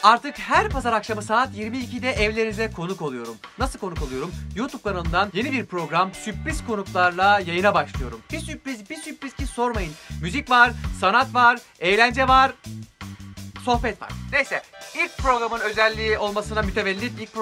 Artık her pazar akşamı saat 22'de evlerinize konuk oluyorum. Nasıl konuk oluyorum? YouTube kanalından yeni bir program, sürpriz konuklarla yayına başlıyorum. Bir sürpriz ki sormayın. Müzik var, sanat var, eğlence var, sohbet var. Neyse, ilk programın özelliği olmasına mütevellit, ilk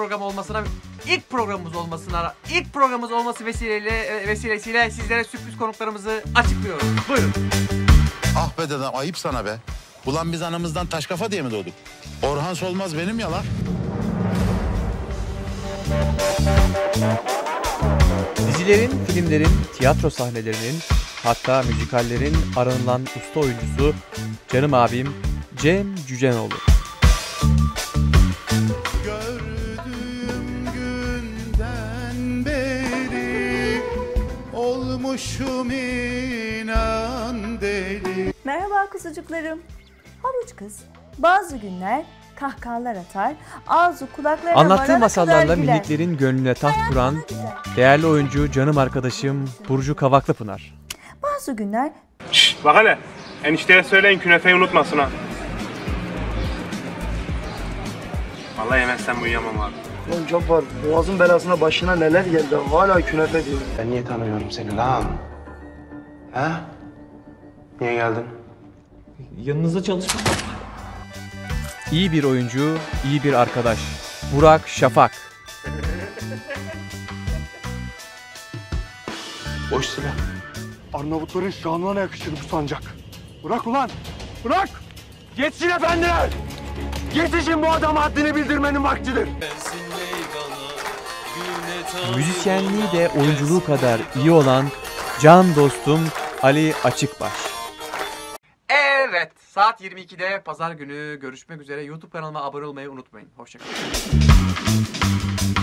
programımız olması vesilesiyle sizlere sürpriz konuklarımızı açıklıyorum. Buyurun. Ah be dedem, ayıp sana be. Ulan biz anamızdan taş kafa diye mi doğduk? Orhan Solmaz benim ya lan. Dizilerin, filmlerin, tiyatro sahnelerinin, hatta müzikallerin aranılan usta oyuncusu canım abim Cem Cücenoğlu. Gördüğüm günden beri olmuşum inan deli. Merhaba kuzucuklarım. Havuç kız bazı günler kahkahalar atar, ağzı kulaklarına Anlattığı varana masallarla kadar güler. miniklerin gönlüne taht kuran değerli oyuncu canım arkadaşım Burcu Kavaklıpınar. Bazı günler Şşt, bak hele. Enişteye söyleyin künefeyi unutmasın ha. Vallahi yemezsem uyuyamam abi. Lan Cabbar, boğazın belasına başına neler geldi, hala künefe diyor. Ben niye tanımıyorum seni lan? Ha? Niye geldin? Yanınızda çalışmak. İyi bir oyuncu, iyi bir arkadaş. Burak Şafak. Boş silah. Arnavutların şanına yakışır bu sancak. Bırak ulan, bırak! Geçsin efendiler! Yetişin, bu adama haddini bildirmenin vaktidir. Müzisyenliği de oyunculuğu kadar iyi olan can dostum Ali Açıkbaş. Evet, saat 22'de pazar günü görüşmek üzere. YouTube kanalıma abone olmayı unutmayın. Hoşçakalın.